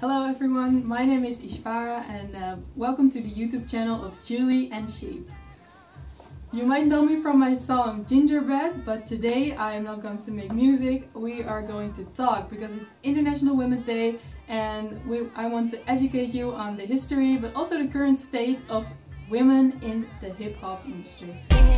Hello everyone, my name is Ishvara and welcome to the YouTube channel of Julie&Sheep. You might know me from my song Gingerbread, but today I am not going to make music. We are going to talk because it's International Women's Day and I want to educate you on the history but also the current state of women in the hip-hop industry.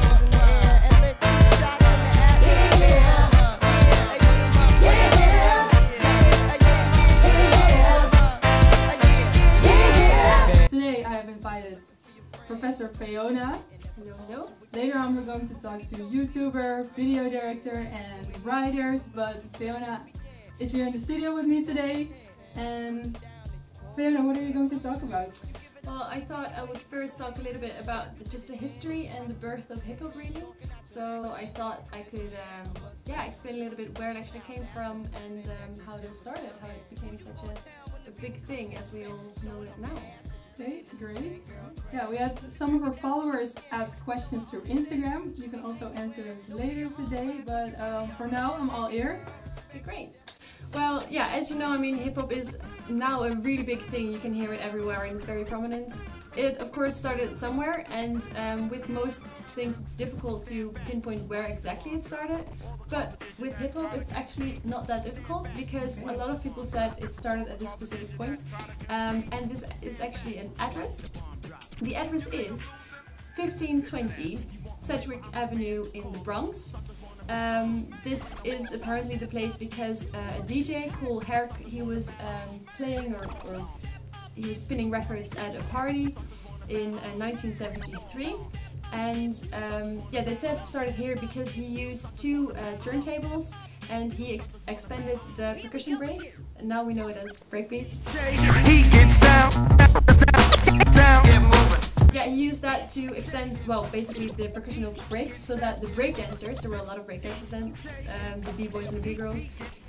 Today I have invited Professor Fiona. Hello, hello. Later on we're going to talk to YouTuber, video director and writers, but Fiona is here in the studio with me today. And Fiona, what are you going to talk about? Well, I thought I would first talk a little bit about just the history and the birth of hip-hop really. So I thought I could explain a little bit where it actually came from and how it all started, how it became such a big thing as we all know it now. Okay, great. Yeah, we had some of our followers ask questions through Instagram. You can also answer those later today, but for now I'm all ear. Okay, great. Well, yeah, as you know, I mean, hip-hop is now a really big thing. You can hear it everywhere and it's very prominent. It, of course, started somewhere, and with most things it's difficult to pinpoint where exactly it started. But with hip-hop it's actually not that difficult because a lot of people said it started at this specific point. And this is actually an address. The address is 1520 Sedgwick Avenue in the Bronx. This is apparently the place because a DJ called Herc, he was playing or he was spinning records at a party in 1973, and they said it started here because he used two turntables and he expanded the percussion breaks, and now we know it as breakbeats. Yeah, he used that to extend, well, basically the percussional breaks, so that the breakdancers, there were a lot of breakdancers then, the b-boys and the b-girls,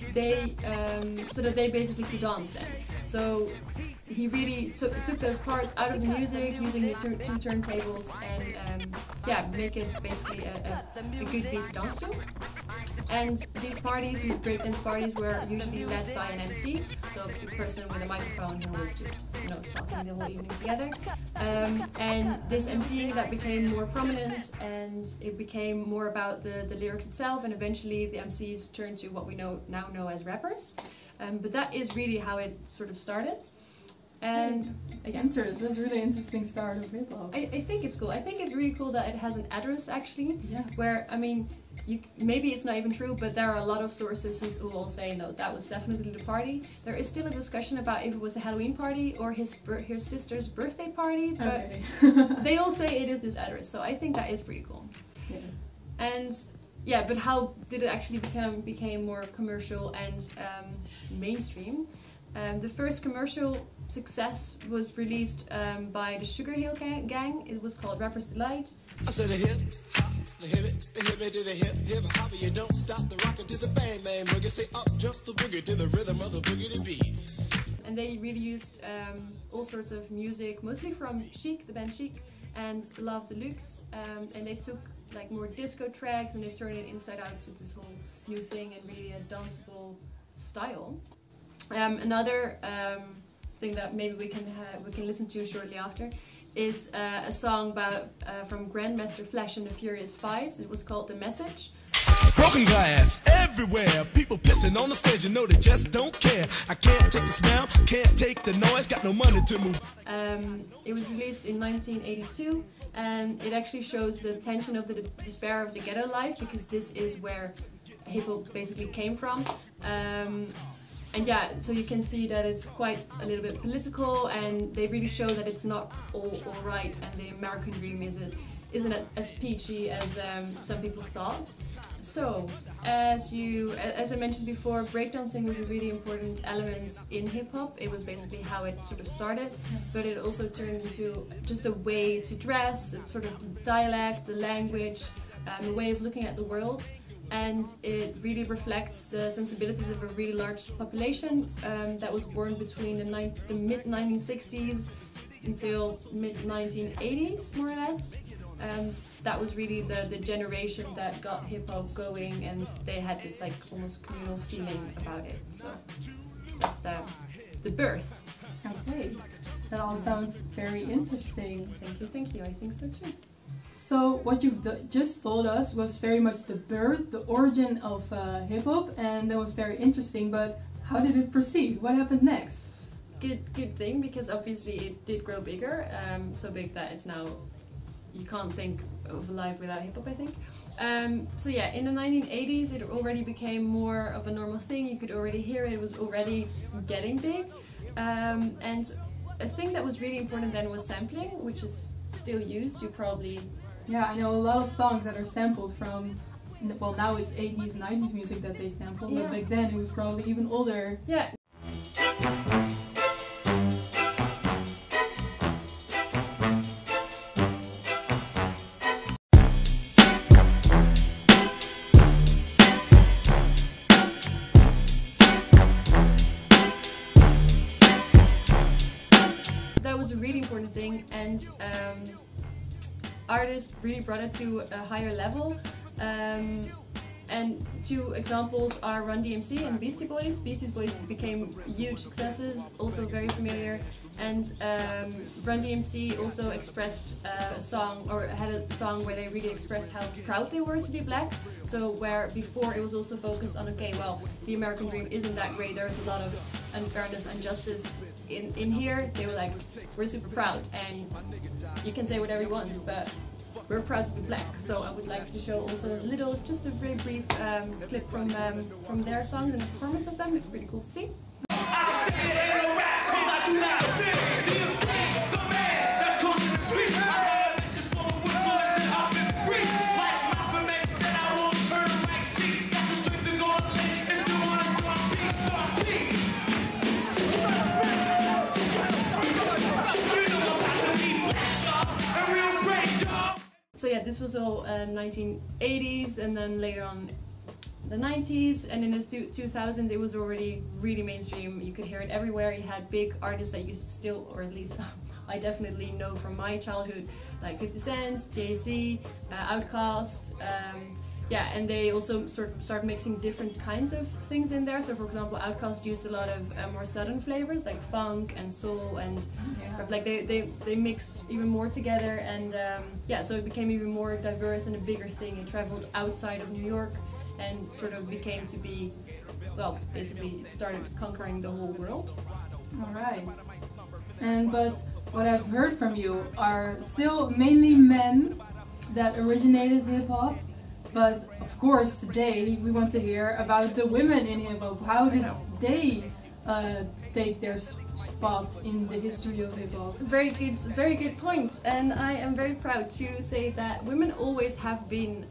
so that they basically could dance then. So he really took those parts out of the music using the two turntables and make it basically a good beat to dance to. And these parties, these breakdance parties, were usually led by an MC, so a person with a microphone who was just, talking the whole evening together. And this MCing that became more prominent, and it became more about the lyrics itself, and eventually the MCs turned to what we now know as rappers. But that is really how it sort of started. And again, it was a really interesting start of hip-hop. I think it's cool. I think it's really cool that it has an address actually, where, I mean, maybe it's not even true, but there are a lot of sources who all say no, that was definitely the party. There is still a discussion about if it was a Halloween party or his sister's birthday party, but they all say it is this address, so I think that is pretty cool. Yes. And yeah, but how did it actually became more commercial and mainstream? The first commercial success was released by the Sugar Hill Gang. It was called Rapper's Delight. I said the hip hop, the hip me to the hip hop, you don't stop the rockin' to the bang bang boogie. Say up jump the boogie to the rhythm of the boogie beat. And they really used all sorts of music, mostly from Chic, the band Chic, and Love Deluxe, and they took like more disco tracks and they turned it inside out to this whole new thing and really a danceable style. Another thing that maybe we can listen to shortly after is a song from Grandmaster Flash and the Furious Fives. It was called The Message. Broken glass everywhere, people pissing on the stage, they just don't care. I can't take the smell, can't take the noise, got no money to move. It was released in 1982, and it actually shows the tension of the despair of the ghetto life, because this is where hip-hop basically came from. And yeah, so you can see that it's quite a little bit political, and they really show that it's not all right, and the American dream isn't as peachy as some people thought. So, as I mentioned before, breakdancing was a really important element in hip-hop. It was basically how it sort of started, but it also turned into just a way to dress, a sort of dialect, a language, a way of looking at the world. And it really reflects the sensibilities of a really large population that was born between the mid-1960s until mid-1980s, more or less. That was really the generation that got hip-hop going, and they had this like almost communal feeling about it. So that's the birth. Okay, that all sounds very interesting. Thank you. I think so too. So what you've just told us was very much the birth, the origin of hip-hop, and that was very interesting, but how did it proceed? What happened next? Good thing, because obviously it did grow bigger, so big that it's now, you can't think of a life without hip-hop, I think. So yeah, in the 1980s it already became more of a normal thing. You could already hear it was already getting big. And a thing that was really important then was sampling, which is still used. You probably... Yeah, I know a lot of songs that are sampled from, well, now it's 80s, 90s music that they sample, but back then it was probably even older. Yeah. That was a really important thing, and artists really brought it to a higher level. And two examples are Run DMC and Beastie Boys. Beastie Boys became huge successes, also very familiar. And Run DMC also expressed a song, or had a song where they really expressed how proud they were to be black. So where before it was also focused on, okay, well, the American dream isn't that great, there's a lot of unfairness and injustice in here. They were like, we're super proud, and you can say whatever you want, but we're proud to be black. So I would like to show also a little, just a very brief clip from their songs and the performance of them. It's pretty cool to see. So yeah, this was all 1980s, and then later on the 90s, and in the 2000s it was already really mainstream. You could hear it everywhere. You had big artists that you still, or at least I definitely know from my childhood, like 50 Cent, Jay-Z, Outkast. Yeah, and they also start mixing different kinds of things in there. So for example, Outkast used a lot of more southern flavors like funk and soul, and like they mixed even more together, and yeah, so it became even more diverse and a bigger thing. It traveled outside of New York and sort of became to be, well, basically it started conquering the whole world. Alright. But what I've heard from you are still mainly men that originated hip-hop. But of course, today we want to hear about the women in hip-hop. How did they take their spots in the history of hip-hop? Very good point. And I am very proud to say that women always have been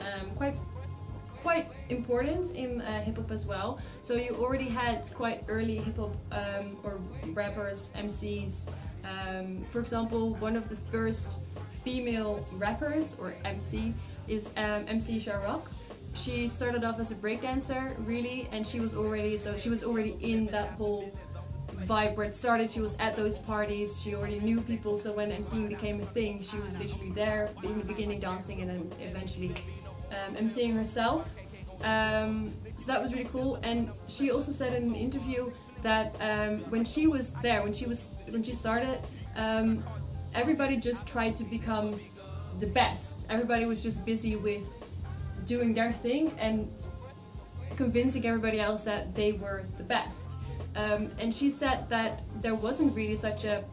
quite important in hip-hop as well. So you already had quite early hip-hop or rappers, MCs. For example, one of the first female rappers, or MC, is MC Sharrock. She started off as a breakdancer, really, and she was already in that whole vibe where it started. She was at those parties, she already knew people, so when MCing became a thing, she was literally there in the beginning dancing and then eventually MCing herself. So that was really cool. And she also said in an interview that when she was there, when she started, everybody just tried to become the best. Everybody was just busy with doing their thing and convincing everybody else that they were the best. And she said that there wasn't really such a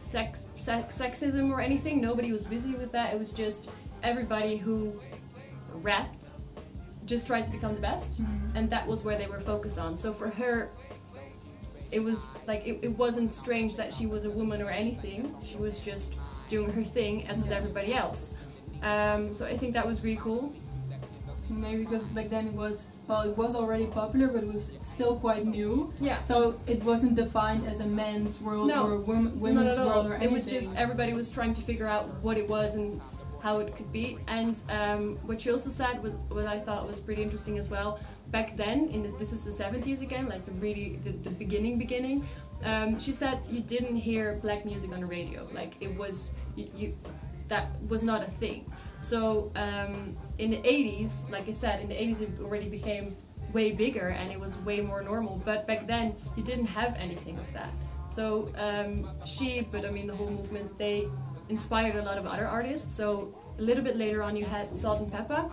sexism or anything. Nobody was busy with that. It was just everybody who rapped just tried to become the best, and that was where they were focused on. So for her, it was like it wasn't strange that she was a woman or anything. She was just doing her thing as was everybody else. So I think that was really cool. Maybe because back then it was already popular, but it was still quite new. Yeah. So it wasn't defined as a men's world or a women's world or anything. It was just everybody was trying to figure out what it was and how it could be. And what she also said was what I thought was pretty interesting as well. Back then, this is the 70s again, like the beginning. She said you didn't hear black music on the radio. Like it was that was not a thing. So in the 80s, like I said, in the 80s it already became way bigger and it was way more normal. But back then you didn't have anything of that. So Sheep, but I mean the whole movement, they inspired a lot of other artists. So a little bit later on you had Salt and Pepper.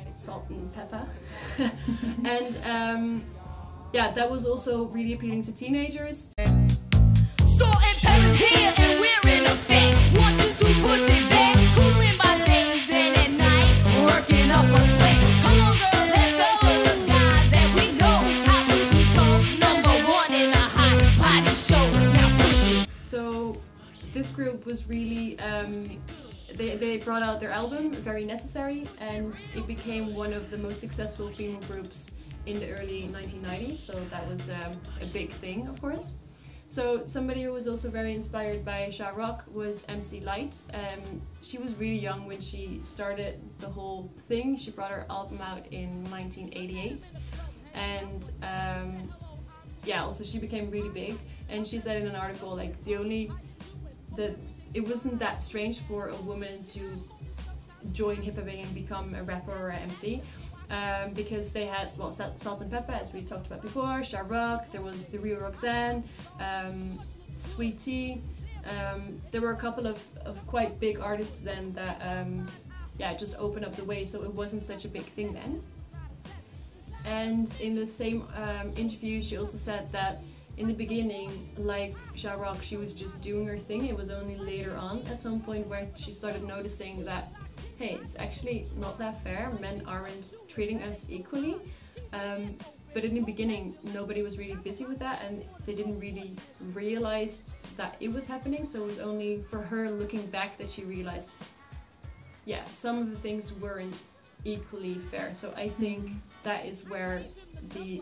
And yeah, that was also really appealing to teenagers. Salt and pepper's here and we're in effect. Want you to push it back. Cooling by day and then at night, working up a sweat. Come on girl, let's go. Show the guys that we know how to become number one in a hot party show. Now push it. So this group was really, they brought out their album, Very Necessary, and it became one of the most successful female groups in the early 1990s, so that was a big thing, of course. So somebody who was also very inspired by Sha Rock was MC Lyte. She was really young when she started the whole thing. She brought her album out in 1988, and yeah, also she became really big. And she said in an article, like, it wasn't that strange for a woman to join hip-hopping and become a rapper or an MC. Because they had, well, Salt and Pepper, as we talked about before, Sha Rock, there was The Real Roxanne, Sweet Tea. There were a couple of quite big artists then that yeah, just opened up the way, so it wasn't such a big thing then. And in the same interview, she also said that in the beginning, like Sha Rock, she was just doing her thing. It was only later on, at some point, where she started noticing that, hey, it's actually not that fair. Men aren't treating us equally. But in the beginning, nobody was really busy with that, and they didn't really realize that it was happening. So it was only for her looking back that she realized, yeah, some of the things weren't equally fair. So I think that is where the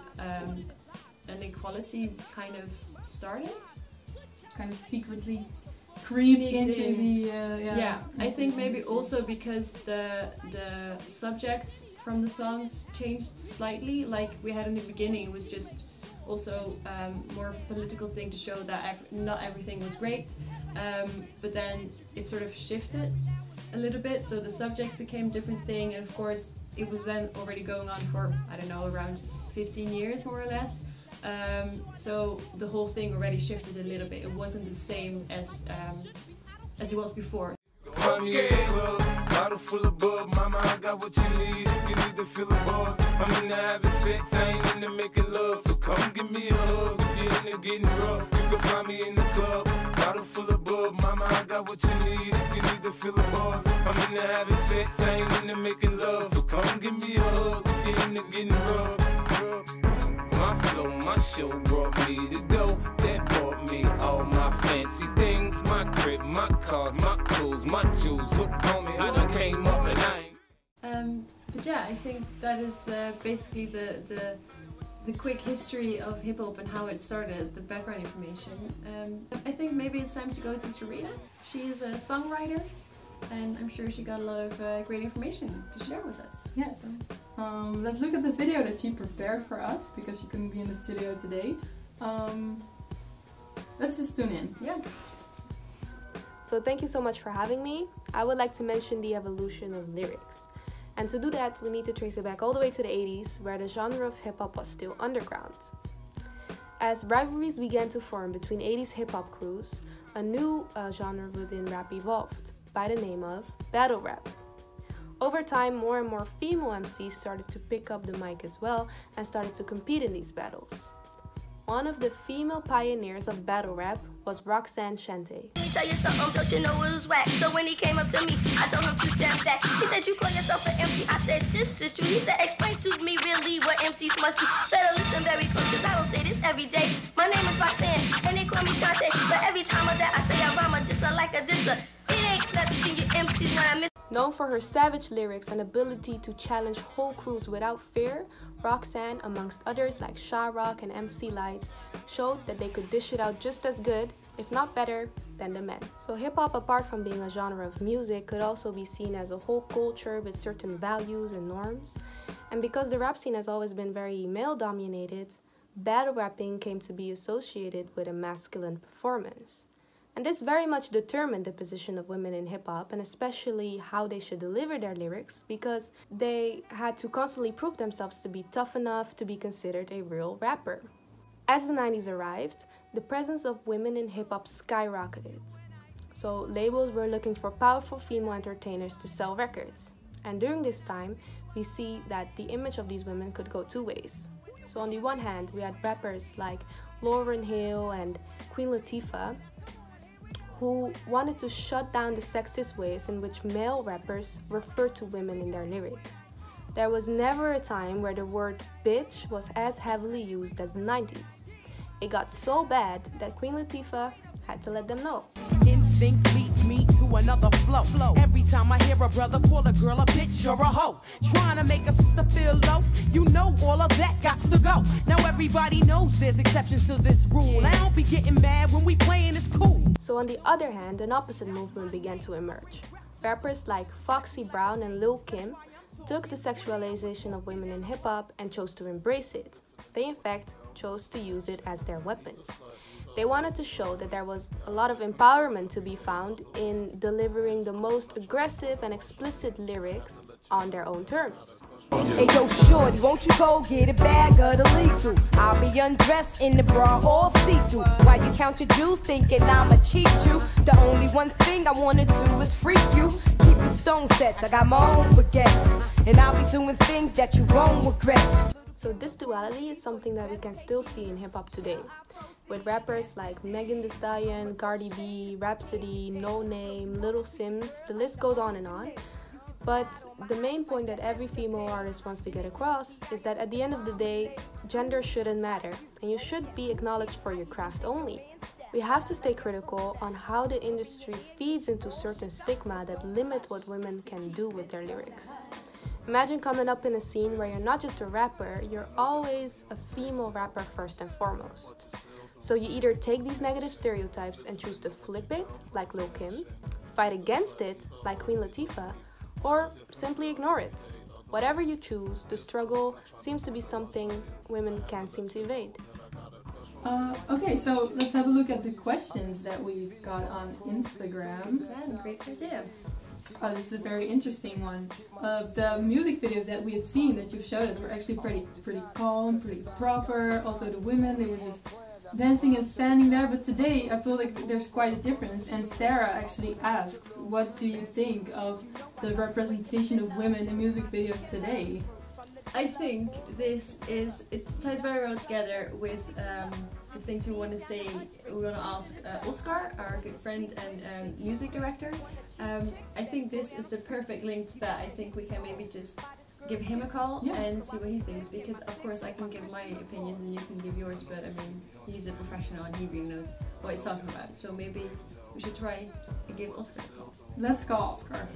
inequality kind of started. Kind of secretly creeped into the yeah, I think maybe also because the subjects from the songs changed slightly. Like we had in the beginning, it was just also more of a political thing to show that not everything was great, but then it sort of shifted a little bit, so the subjects became a different thing, and of course it was then already going on for, I don't know, around 15 years more or less. So the whole thing already shifted a little bit. It wasn't the same as it was before. Bottle full of bug, mama, I got what you need. If you need to feel the buzz, I'm into having sex, I ain't into making love. So come give me a hug. If you're into getting rough, you can find me in the club. Bottle full of bug, mama, I got what you need. If you need to feel the buzz, I'm into having sex, I ain't into making love. So come give me a hug. If you're into getting rough. My flow, my show brought me to go. That brought me all my fancy things. My crib, my cars, my clothes, my shoes. Look on me, I done came up and I ain't. But yeah, I think that is basically the quick history of hip hop and how it started, the background information. I think maybe it's time to go to Serena. She is a songwriter, and I'm sure she got a lot of great information to share with us. Yes. Let's look at the video that she prepared for us, because she couldn't be in the studio today. Let's just tune in. Yeah. So thank you so much for having me. I would like to mention the evolution of lyrics. And to do that, we need to trace it back all the way to the 80s, where the genre of hip-hop was still underground. As rivalries began to form between 80s hip-hop crews, a new genre within rap evolved, by the name of battle rap. Over time, more and more female MCs started to pick up the mic as well and started to compete in these battles. One of the female pioneers of battle rap was Roxanne Shante. Let me tell you something, don't you know it was whack? So when he came up to me, I told him to step back. He said, you call yourself an MC? I said, this is true. He said, explain to me really what MCs must be. Better listen very close, cause I don't say this every day. My name is Roxanne, and they call me Shante. But every time of that I say I rhyme a disser like a disser. It ain't nothing, you MCs when I miss. Known for her savage lyrics and ability to challenge whole crews without fear, Roxanne, amongst others like Sha Rock and MC Lyte, showed that they could dish it out just as good, if not better, than the men. So hip-hop, apart from being a genre of music, could also be seen as a whole culture with certain values and norms. And because the rap scene has always been very male-dominated, battle rapping came to be associated with a masculine performance. And this very much determined the position of women in hip-hop, and especially how they should deliver their lyrics, because they had to constantly prove themselves to be tough enough to be considered a real rapper. As the 90s arrived, the presence of women in hip-hop skyrocketed. So labels were looking for powerful female entertainers to sell records. And during this time, we see that the image of these women could go two ways. So on the one hand, we had rappers like Lauryn Hill and Queen Latifah, who wanted to shut down the sexist ways in which male rappers refer to women in their lyrics. There was never a time where the word bitch was as heavily used as the 90s. It got so bad that Queen Latifah had to let them know. Instinct leads me to another flow. Every time I hear a brother call a girl a bitch or a hoe, trying to make a sister feel low, you know all of that got to go. Now everybody knows there's exceptions to this rule. I don't be getting mad when we playing, it's cool. So on the other hand, an opposite movement began to emerge. Rappers like Foxy Brown and Lil Kim took the sexualization of women in hip-hop and chose to embrace it. They in fact chose to use it as their weapon. They wanted to show that there was a lot of empowerment to be found in delivering the most aggressive and explicit lyrics on their own terms. Hey yo shorty, won't you go get a bag of the lethal? I'll be undressed in the bra all see-through. While you count your jewels thinking I'ma cheat you. The only one thing I wanna do is freak you. Keep your stone sets, I got my own baguettes. And I'll be doing things that you won't regret. So this duality is something that we can still see in hip-hop today, with rappers like Megan Thee Stallion, Cardi B, Rhapsody, No Name, Little Sims, the list goes on and on. But the main point that every female artist wants to get across is that at the end of the day, gender shouldn't matter, and you should be acknowledged for your craft only. We have to stay critical on how the industry feeds into certain stigma that limit what women can do with their lyrics. Imagine coming up in a scene where you're not just a rapper, you're always a female rapper first and foremost. So you either take these negative stereotypes and choose to flip it, like Lil Kim, fight against it, like Queen Latifah, or simply ignore it. Whatever you choose, the struggle seems to be something women can't seem to evade. Okay, so let's have a look at the questions that we've got on Instagram. Yeah, great idea. Oh, this is a very interesting one. The music videos that we have seen that you've showed us were actually pretty calm, pretty proper. Also the women, they were just dancing and standing there. But today I feel like there's quite a difference. And Sarah actually asks, what do you think of the representation of women in music videos today? I think it ties very well together with the things we want to say. We want to ask Oscar, our good friend and music director. I think this is the perfect link to that. I think we can maybe just give him a call and see what he thinks, because of course I can give my opinions and you can give yours, but I mean, he's a professional and he really knows what he's talking about. So maybe we should try and give Oscar a call. Let's call Oscar.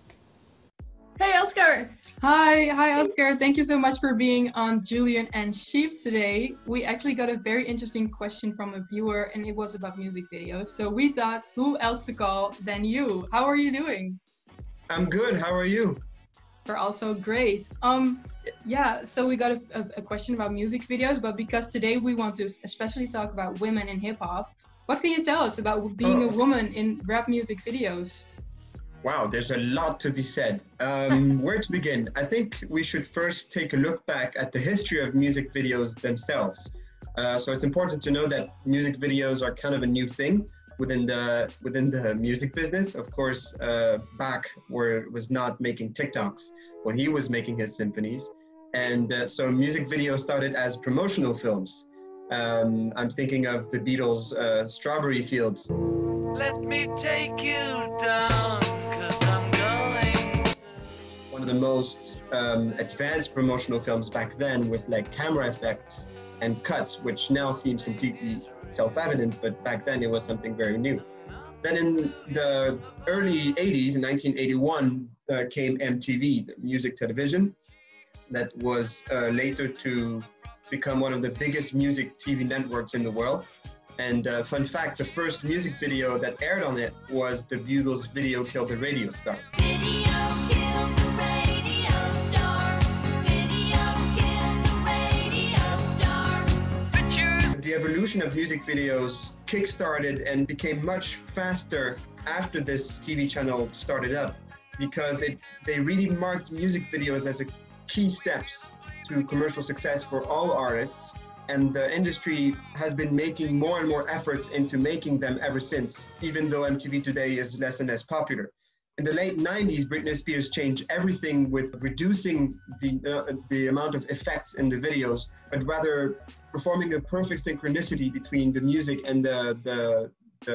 Hey Oscar! Hi Oscar. Thank you so much for being on Julie&Sheep today. We actually got a very interesting question from a viewer and it was about music videos. So we thought, who else to call than you? How are you doing? I'm good. How are you? We're also great. Yeah, so we got a question about music videos, but because today we want to especially talk about women in hip hop, what can you tell us about being a woman in rap music videos? Wow, there's a lot to be said. Where to begin? I think we should first take a look back at the history of music videos themselves. So it's important to know that music videos are kind of a new thing within the music business. Of course, Bach was not making TikToks when he was making his symphonies. And so music videos started as promotional films. I'm thinking of the Beatles' Strawberry Fields. Let me take you down, 'cause I'm going. One of the most advanced promotional films back then, with like camera effects and cuts, which now seems completely self-evident, but back then it was something very new. Then in the early 80s, in 1981, came MTV, the music television, that was later to become one of the biggest music TV networks in the world. And fun fact, the first music video that aired on it was the Beatles' Video Killed the Radio Star. Video killed the radio star. Video killed the radio star. The evolution of music videos kick-started and became much faster after this TV channel started up, because they really marked music videos as a key steps to commercial success for all artists. and the industry has been making more and more efforts into making them ever since, even though MTV today is less and less popular. In the late 90s, Britney Spears changed everything with reducing the amount of effects in the videos, but rather performing a perfect synchronicity between the music and the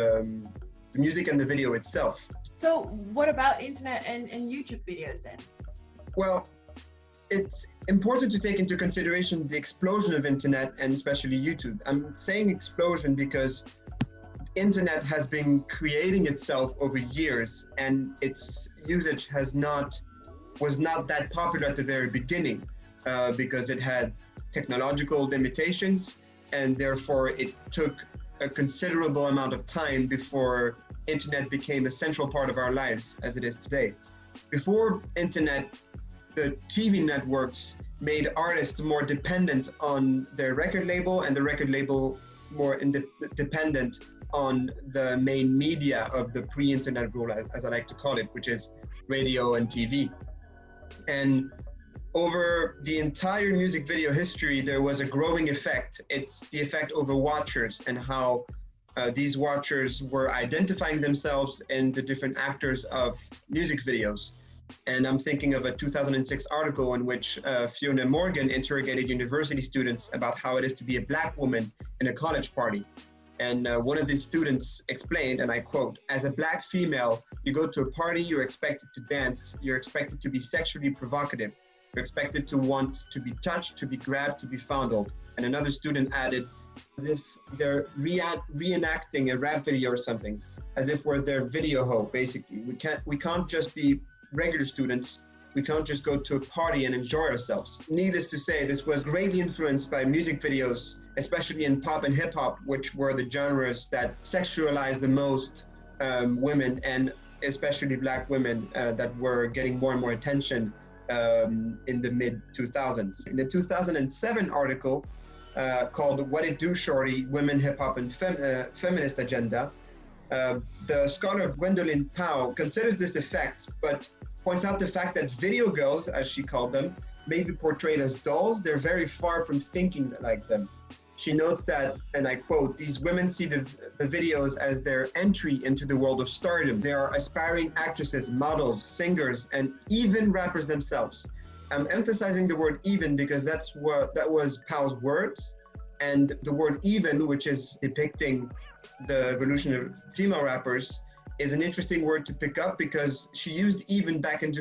music and the video itself. So what about internet and YouTube videos then? Well, it's important to take into consideration the explosion of internet and especially YouTube. I'm saying explosion because internet has been creating itself over years, and its usage was not that popular at the very beginning because it had technological limitations, and therefore it took a considerable amount of time before internet became a central part of our lives as it is today. Before internet, the TV networks made artists more dependent on their record label, and the record label more dependent on the main media of the pre-internet rule, as I like to call it, which is radio and TV. And over the entire music video history, there was a growing effect. It's the effect over watchers and how these watchers were identifying themselves in the different actors of music videos. And I'm thinking of a 2006 article in which Fiona Morgan interrogated university students about how it is to be a Black woman in a college party. And one of these students explained, and I quote, "As a Black female, you go to a party, you're expected to dance, you're expected to be sexually provocative, you're expected to want to be touched, to be grabbed, to be fondled." And another student added, as if they're reenacting a rap video or something, as if we're their video hoe, basically. We can't just be regular students. We can't just go to a party and enjoy ourselves. Needless to say, this was greatly influenced by music videos, especially in pop and hip hop, which were the genres that sexualized the most women, and especially Black women that were getting more and more attention in the mid-2000s. In the 2007 article called "What It Do, Shorty? Women, Hip Hop and Feminist Agenda," the scholar Gwendolyn Powell considers this effect, but points out the fact that video girls, as she called them, may be portrayed as dolls. They're very far from thinking like them. She notes that, and I quote, "These women see the videos as their entry into the world of stardom. They are aspiring actresses, models, singers, and even rappers themselves." I'm emphasizing the word "even" because that was Powell's words, and the word "even," which is depicting the evolution of female rappers, is an interesting word to pick up because she used "even" back in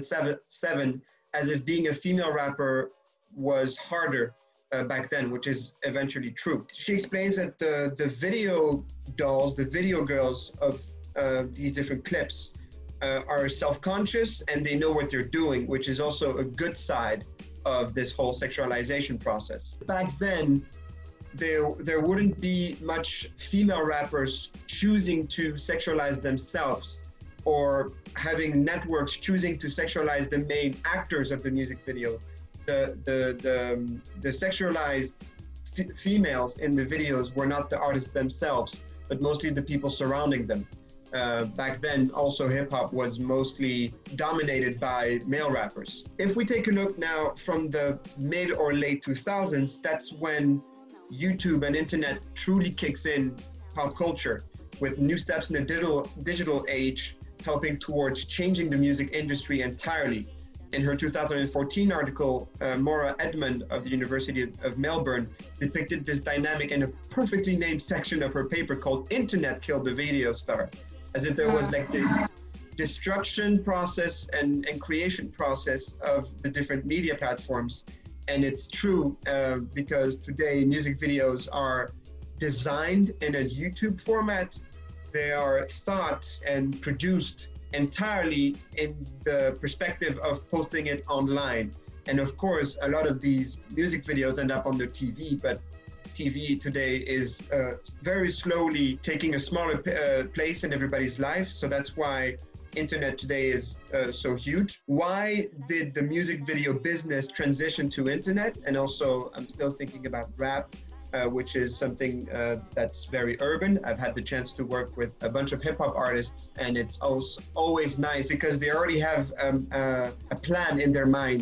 2007 as if being a female rapper was harder back then, which is eventually true. She explains that the video dolls, the video girls of these different clips are self-conscious and they know what they're doing, which is also a good side of this whole sexualization process. Back then, there wouldn't be much female rappers choosing to sexualize themselves or having networks choosing to sexualize the main actors of the music video. The sexualized females in the videos were not the artists themselves, but mostly the people surrounding them. Back then, also hip-hop was mostly dominated by male rappers. If we take a look now from the mid or late 2000s, that's when YouTube and internet truly kicks in pop culture, with new steps in the digital age helping towards changing the music industry entirely. In her 2014 article, Maura Edmond of the University of Melbourne depicted this dynamic in a perfectly named section of her paper called "Internet Killed the Video Star," as if there was like this destruction process and creation process of the different media platforms. And it's true because today music videos are designed in a YouTube format. They are thought and produced entirely in the perspective of posting it online. And of course, a lot of these music videos end up on the TV, but TV today is very slowly taking a smaller place in everybody's life. So that's why internet today is so huge. Why did the music video business transition to internet? And also, I'm still thinking about rap, which is something that's very urban. I've had the chance to work with a bunch of hip hop artists, and it's also always nice because they already have a plan in their mind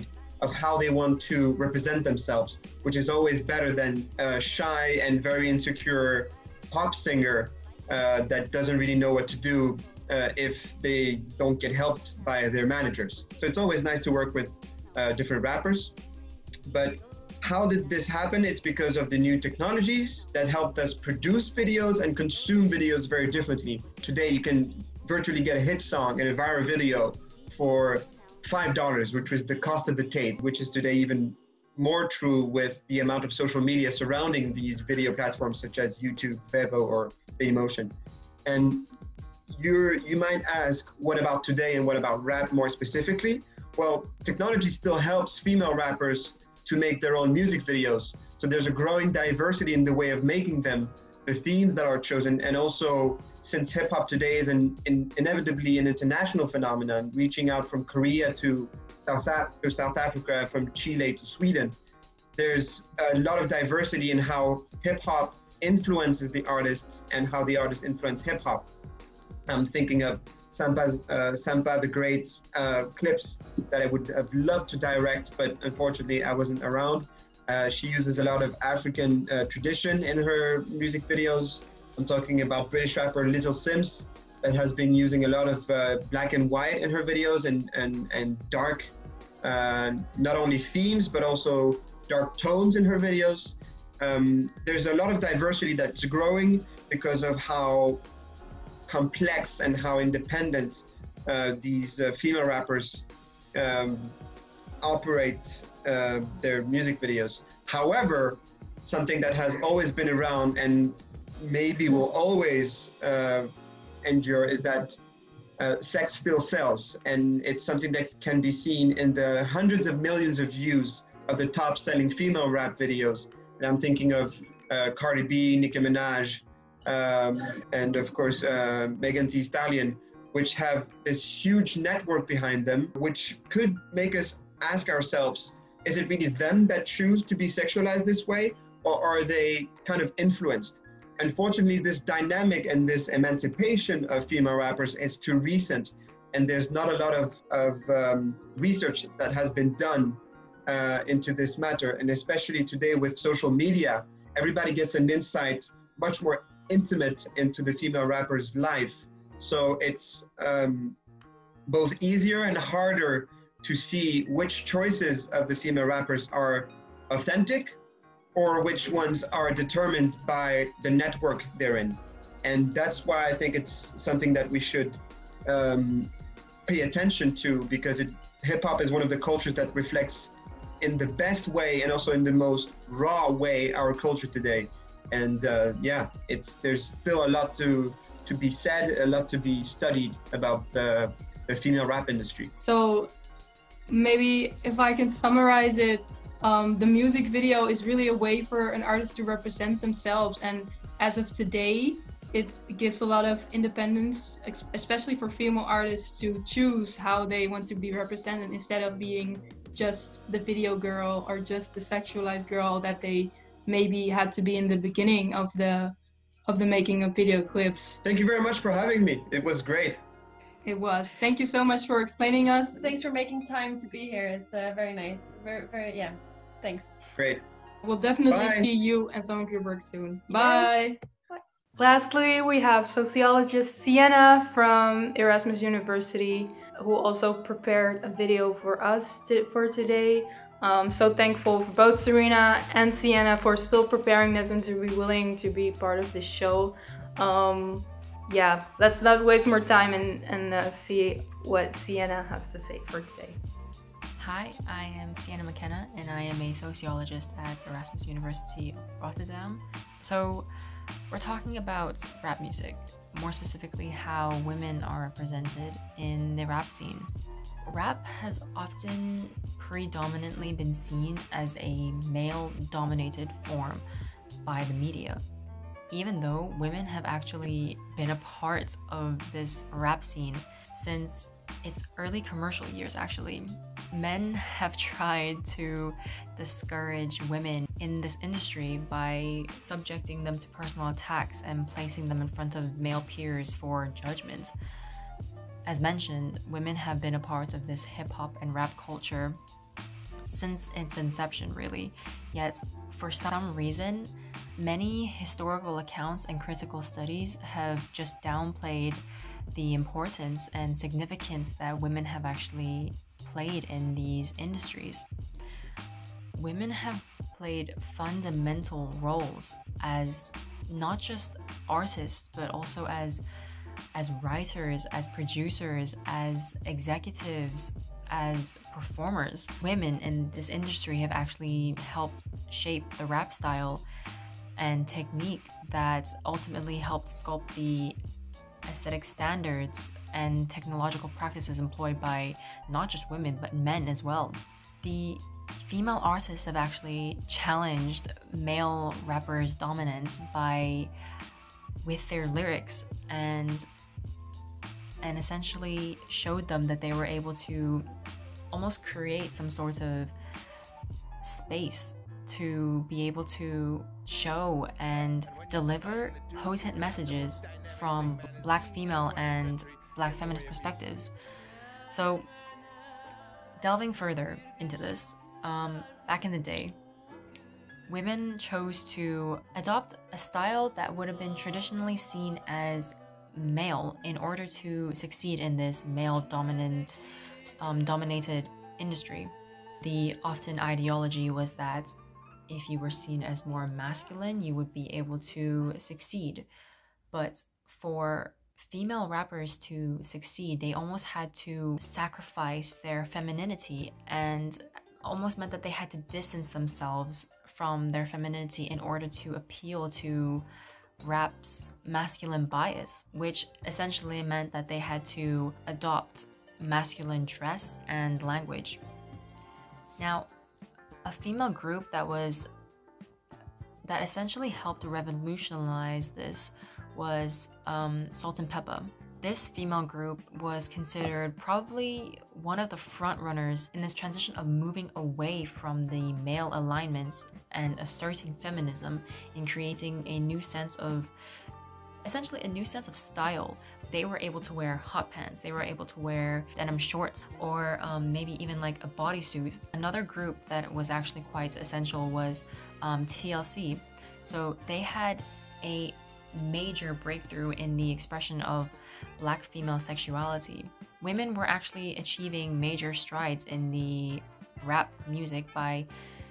of how they want to represent themselves, which is always better than a shy and very insecure pop singer that doesn't really know what to do if they don't get helped by their managers. So it's always nice to work with different rappers. But how did this happen? It's because of the new technologies that helped us produce videos and consume videos very differently. Today, you can virtually get a hit song and a viral video for $5, which was the cost of the tape, which is today even more true with the amount of social media surrounding these video platforms such as YouTube, Vevo, or Dailymotion. And you might ask, what about today and what about rap more specifically? Well, technology still helps female rappers to make their own music videos. So there's a growing diversity in the way of making them, the themes that are chosen, and also since hip hop today is inevitably an international phenomenon, reaching out from Korea to South Africa, from Chile to Sweden, there's a lot of diversity in how hip hop influences the artists and how the artists influence hip hop. I'm thinking of Sampa the Great's clips that I would have loved to direct, but unfortunately I wasn't around. She uses a lot of African tradition in her music videos. I'm talking about British rapper Little Sims that has been using a lot of black and white in her videos and dark, not only themes, but also dark tones in her videos. There's a lot of diversity that's growing because of how complex and how independent these female rappers operate their music videos. However, something that has always been around and maybe will always endure is that sex still sells, and it's something that can be seen in the hundreds of millions of views of the top selling female rap videos. And I'm thinking of Cardi B, Nicki Minaj, and of course Megan Thee Stallion, which have this huge network behind them, which could make us ask ourselves, is it really them that choose to be sexualized this way, or are they kind of influenced? Unfortunately, this dynamic and this emancipation of female rappers is too recent, and there's not a lot of research that has been done into this matter. And especially today with social media, everybody gets an insight much more intimate into the female rapper's life. So it's both easier and harder to see which choices of the female rappers are authentic or which ones are determined by the network they're in. And that's why I think it's something that we should pay attention to, because hip-hop is one of the cultures that reflects in the best way and also in the most raw way our culture today. And yeah, there's still a lot to be said, a lot to be studied about the female rap industry. So maybe if I can summarize it, the music video is really a way for an artist to represent themselves, and as of today it gives a lot of independence, especially for female artists, to choose how they want to be represented instead of being just the video girl or just the sexualized girl that they maybe had to be in the beginning of the making of video clips. Thank you very much for having me. It was great. It was. Thank you so much for explaining us. Thanks for making time to be here. It's very nice. Very, yeah. Thanks. Great. We'll definitely Bye. see you and some of your work soon. Yes. Bye. Bye. Lastly, we have sociologist Sienna from Erasmus University, who also prepared a video for us for today. So thankful for both Serena and Sienna for still preparing this and to be willing to be part of this show. Yeah, let's not waste more time and see what Sienna has to say for today. Hi, I am Sienna McKenna and I am a sociologist at Erasmus University Rotterdam. So we're talking about rap music, more specifically how women are represented in the rap scene. Rap has often predominantly been seen as a male-dominated form by the media, even though women have actually been a part of this rap scene since its early commercial years, actually. Men have tried to discourage women in this industry by subjecting them to personal attacks and placing them in front of male peers for judgment. As mentioned, women have been a part of this hip-hop and rap culture since its inception, really. Yet, for some reason, many historical accounts and critical studies have just downplayed the importance and significance that women have actually played in these industries. Women have played fundamental roles as not just artists, but also as writers, as producers, as executives, as performers. Women in this industry have actually helped shape the rap style and technique that ultimately helped sculpt the aesthetic standards and technological practices employed by not just women, but men as well. The female artists have actually challenged male rappers' dominance with their lyrics and essentially showed them that they were able to almost create some sort of space to be able to show and deliver potent messages from Black female and Black feminist perspectives. So, delving further into this, back in the day, women chose to adopt a style that would have been traditionally seen as male in order to succeed in this male-dominated industry. The often ideology was that if you were seen as more masculine, you would be able to succeed. But for female rappers to succeed, they almost had to sacrifice their femininity, and almost meant that they had to distance themselves from their femininity in order to appeal to rap's masculine bias, which essentially meant that they had to adopt masculine dress and language. Now, a female group that essentially helped revolutionize this was Salt-N-Pepa. This female group was considered probably one of the front runners in this transition of moving away from the male alignments and asserting feminism in creating a new sense of style. They were able to wear hot pants, they were able to wear denim shorts, or maybe even like a bodysuit. Another group that was actually quite essential was TLC. So they had a major breakthrough in the expression of Black female sexuality. Women were actually achieving major strides in the rap music by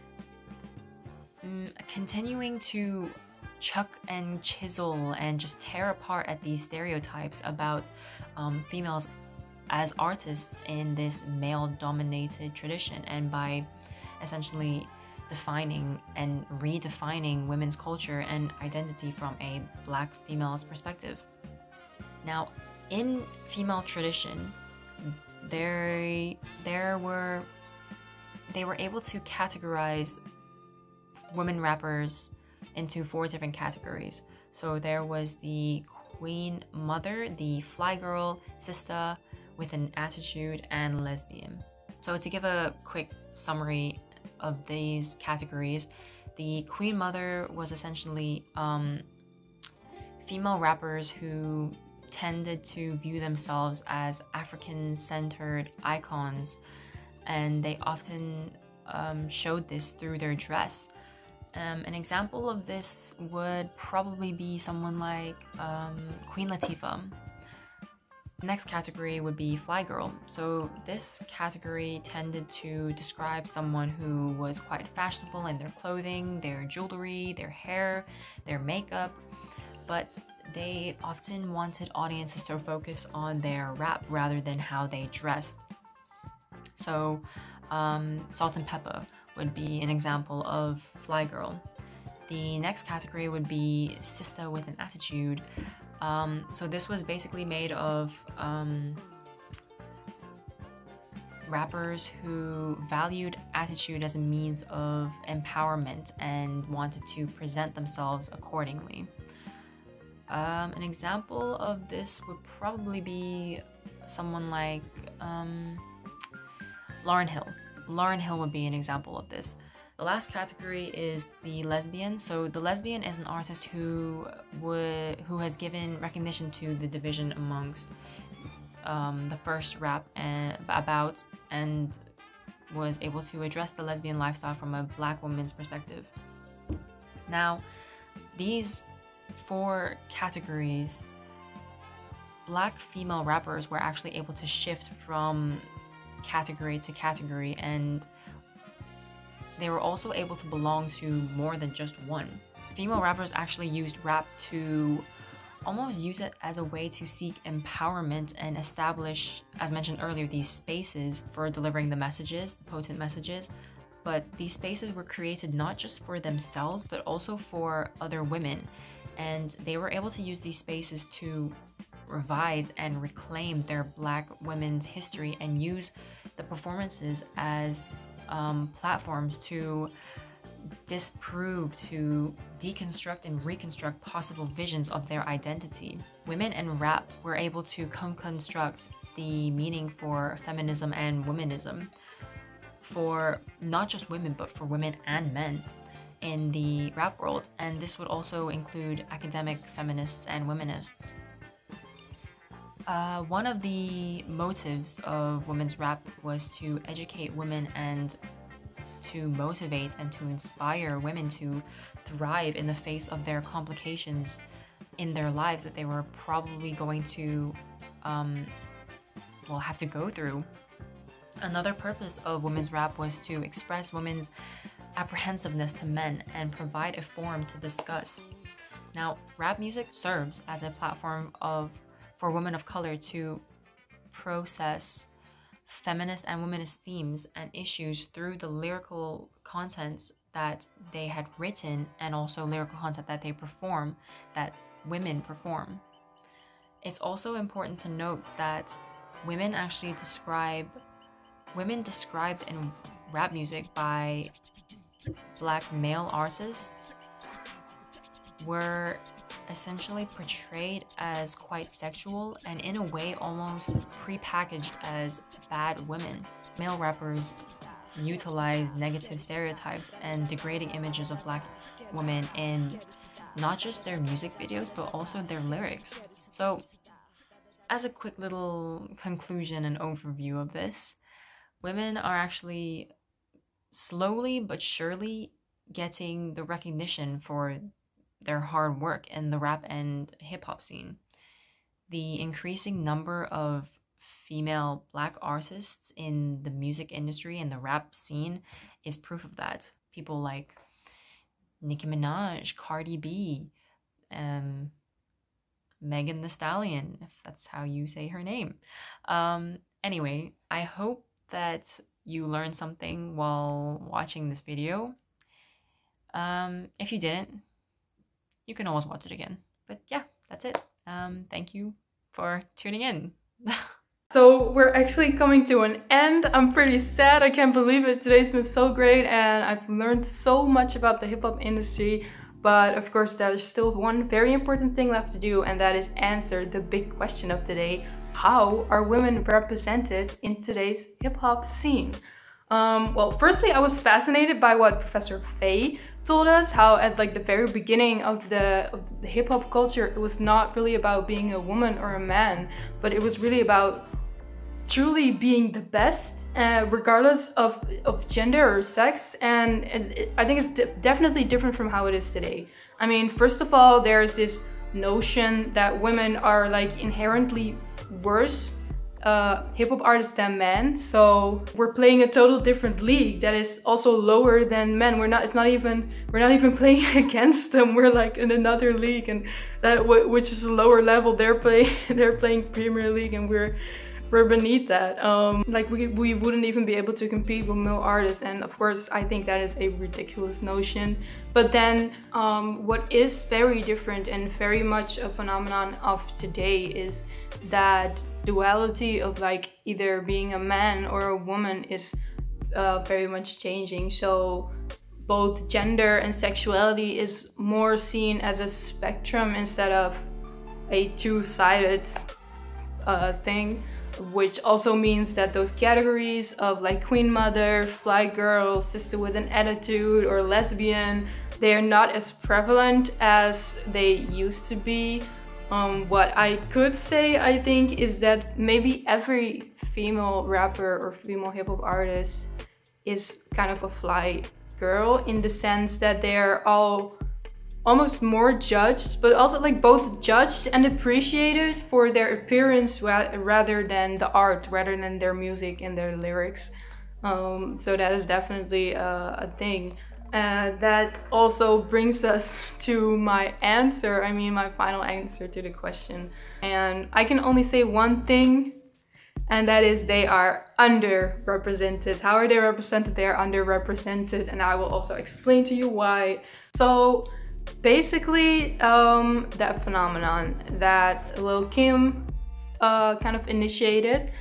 continuing to chuck and chisel and just tear apart at these stereotypes about females as artists in this male-dominated tradition, and by essentially defining and redefining women's culture and identity from a Black female's perspective. Now, in female tradition, they were able to categorize women rappers into 4 different categories. So there was the queen mother, the fly girl, sister with an attitude, and lesbian. So to give a quick summary of these categories, the queen mother was essentially female rappers who tended to view themselves as African-centered icons, and they often showed this through their dress. An example of this would probably be someone like Queen Latifah. The next category would be fly girl. So this category tended to describe someone who was quite fashionable in their clothing, their jewelry, their hair, their makeup, but they often wanted audiences to focus on their rap rather than how they dressed. So Salt-N-Pepa would be an example of fly girl. The next category would be sister with an attitude. So this was basically made of rappers who valued attitude as a means of empowerment and wanted to present themselves accordingly. An example of this would probably be someone like Lauryn Hill. Lauryn Hill would be an example of this. The last category is the lesbian. So the lesbian is an artist who has given recognition to the division amongst the first rap about and was able to address the lesbian lifestyle from a Black woman's perspective. Now, these 4 categories, Black female rappers were actually able to shift from category to category, and they were also able to belong to more than just one. Female rappers actually used rap to almost use it as a way to seek empowerment and establish, as mentioned earlier, these spaces for delivering the messages, the potent messages. But these spaces were created not just for themselves, but also for other women. And they were able to use these spaces to revise and reclaim their Black women's history and use the performances as platforms to disprove, to deconstruct and reconstruct possible visions of their identity. Women in rap were able to co-construct the meaning for feminism and womanism for not just women, but for women and men in the rap world. And this would also include academic feminists and womanists. One of the motives of women's rap was to educate women and to motivate and to inspire women to thrive in the face of their complications in their lives that they were probably going to have to go through. Another purpose of women's rap was to express women's apprehensiveness to men and provide a forum to discuss. Now, rap music serves as a platform for women of color to process feminist and womanist themes and issues through the lyrical contents that they had written, and also lyrical content that they perform, that women perform. It's also important to note that women described in rap music by Black male artists were essentially portrayed as quite sexual and in a way almost prepackaged as bad women. Male rappers utilize negative stereotypes and degrading images of Black women in not just their music videos, but also their lyrics. So, as a quick little conclusion and overview of this, women are actually slowly but surely getting the recognition for their hard work in the rap and hip-hop scene. The increasing number of female Black artists in the music industry and the rap scene is proof of that. People like Nicki Minaj, Cardi B, Megan Thee Stallion, if that's how you say her name. Anyway, I hope that you learned something while watching this video. If you didn't, you can always watch it again. But yeah, that's it. Thank you for tuning in. So we're actually coming to an end. I'm pretty sad. I can't believe it. Today's been so great and I've learned so much about the hip-hop industry. But of course, there's still one very important thing left to do, and that is answer the big question of today. How are women represented in today's hip-hop scene? Well, firstly, I was fascinated by what Professor Faye told us, how at like the very beginning of the hip-hop culture, it was not really about being a woman or a man, but it was really about truly being the best, regardless of gender or sex. And I think it's definitely different from how it is today. I mean, first of all, there's this notion that women are like inherently worse hip-hop artists than men, so we're playing a total different league that is also lower than men. We're not even playing against them. We're like in another league, and that which is a lower level. They're playing Premier League, and we're beneath that. Like we wouldn't even be able to compete with male artists, and of course I think that is a ridiculous notion. But then what is very different and very much a phenomenon of today is that duality of like either being a man or a woman is very much changing. So both gender and sexuality is more seen as a spectrum instead of a two-sided thing, which also means that those categories of like queen mother, fly girl, sister with an attitude, or lesbian, they are not as prevalent as they used to be. What I could say, I think, is that maybe every female rapper or female hip-hop artist is kind of a fly girl, in the sense that they're all almost more judged, but also like both judged and appreciated for their appearance rather than the art, rather than their music and their lyrics. So that is definitely a thing. That also brings us to my answer, my final answer to the question. And I can only say one thing, and that is they are underrepresented. How are they represented? They are underrepresented, and I will also explain to you why. So basically, that phenomenon that Lil Kim kind of initiated,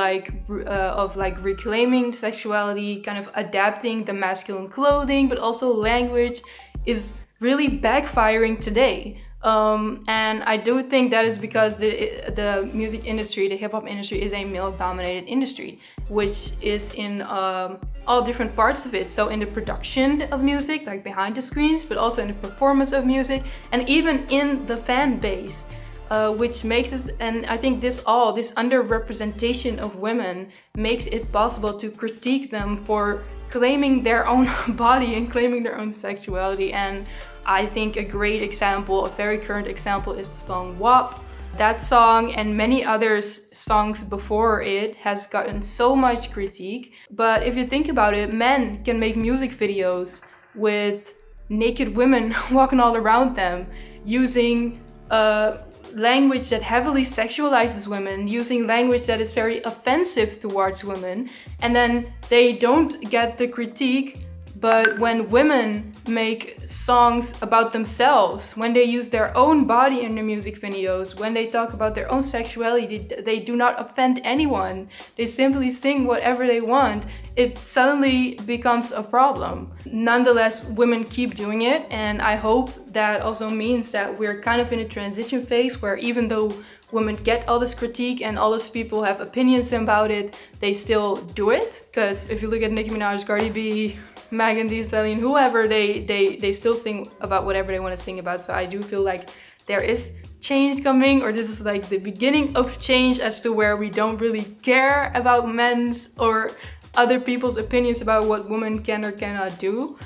of reclaiming sexuality, kind of adapting the masculine clothing, but also language, is really backfiring today. And I do think that is because the music industry, the hip-hop industry, is a male-dominated industry, which is in all different parts of it. So in the production of music, like behind the screens, but also in the performance of music, and even in the fan base, which makes it, and I think this underrepresentation of women makes it possible to critique them for claiming their own body and claiming their own sexuality. And I think a great example, a very current example, is the song WAP. That song and many other songs before it has gotten so much critique. But if you think about it, men can make music videos with naked women walking all around them, using language that heavily sexualizes women, using language that is very offensive towards women, and then they don't get the critique. But when women make songs about themselves, when they use their own body in their music videos, when they talk about their own sexuality, they do not offend anyone. They simply sing whatever they want. It suddenly becomes a problem. Nonetheless, women keep doing it, and I hope that also means that we're kind of in a transition phase where, even though women get all this critique and all those people have opinions about it, they still do it. Because if you look at Nicki Minaj, Cardi B, Megan Thee Stallion, whoever, they still sing about whatever they want to sing about. So I do feel like there is change coming, or this is like the beginning of change as to where we don't really care about men's or other people's opinions about what women can or cannot do.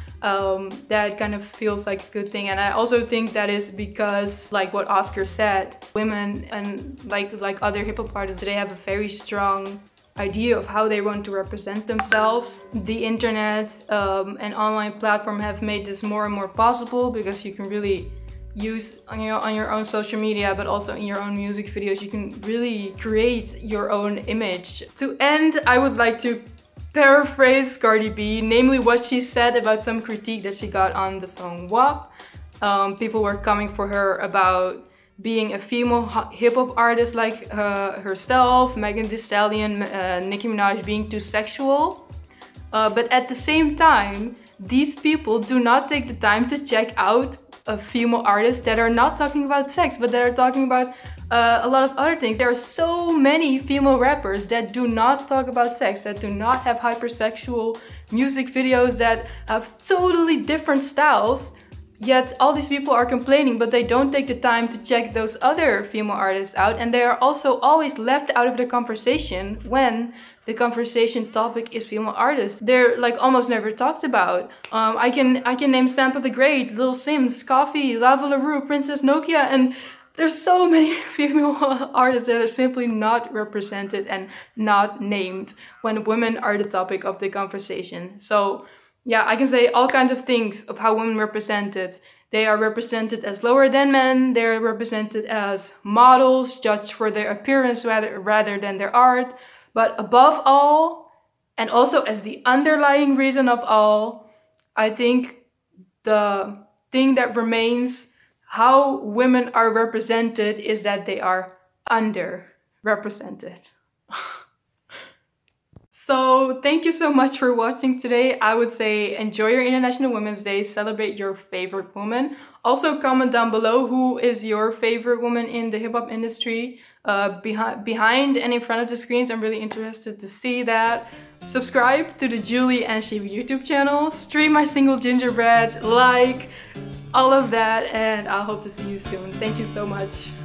That kind of feels like a good thing. And I also think that is because, like what Oscar said, women and like other hip-hop artists, they have a very strong idea of how they want to represent themselves. The internet and online platform have made this more and more possible, because you can really use on your own social media, but also in your own music videos, you can really create your own image. To end, I would like to paraphrase Cardi B, namely what she said about some critique that she got on the song WAP. People were coming for her about being a female hip-hop artist like herself, Megan Thee Stallion, Nicki Minaj being too sexual. But at the same time, these people do not take the time to check out female artists that are not talking about sex, but that are talking about a lot of other things. There are so many female rappers that do not talk about sex, that do not have hypersexual music videos, that have totally different styles. Yet all these people are complaining, but they don't take the time to check those other female artists out, and they are also always left out of the conversation when the conversation topic is female artists. They're like almost never talked about. I can name Sampa the Great, Lil Sims, Coffee, Lava LaRue, Princess Nokia, and there's so many female artists that are simply not represented and not named when women are the topic of the conversation. So yeah, I can say all kinds of things of how women are represented. They are represented as lower than men. They're represented as models, judged for their appearance rather than their art. But above all, and also as the underlying reason of all, I think the thing that remains how women are represented is that they are underrepresented. So thank you so much for watching today. I would say enjoy your International Women's Day, celebrate your favorite woman. Also comment down below who is your favorite woman in the hip-hop industry, behind and in front of the screens. I'm really interested to see that. Subscribe to the Julie&Sheep YouTube channel, stream my single Gingerbread, like all of that, and I hope to see you soon. Thank you so much.